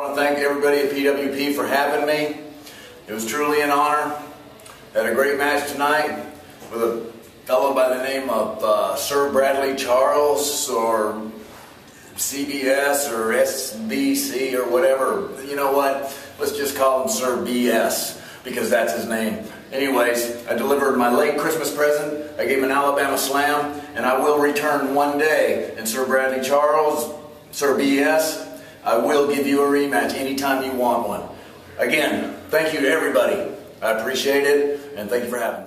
want to thank everybody at PWP for having me. It was truly an honor. Had a great match tonight with a fellow by the name of Sir Bradley Charles, or CBS, or SBC, or whatever. You know what? Let's just call him Sir BS, because that's his name. Anyways, I delivered my late Christmas present. I gave him an Alabama Slam, and I will return one day. And Sir Bradley Charles, Sir BS, I will give you a rematch anytime you want one. Again, thank you to everybody. I appreciate it, and thank you for having me.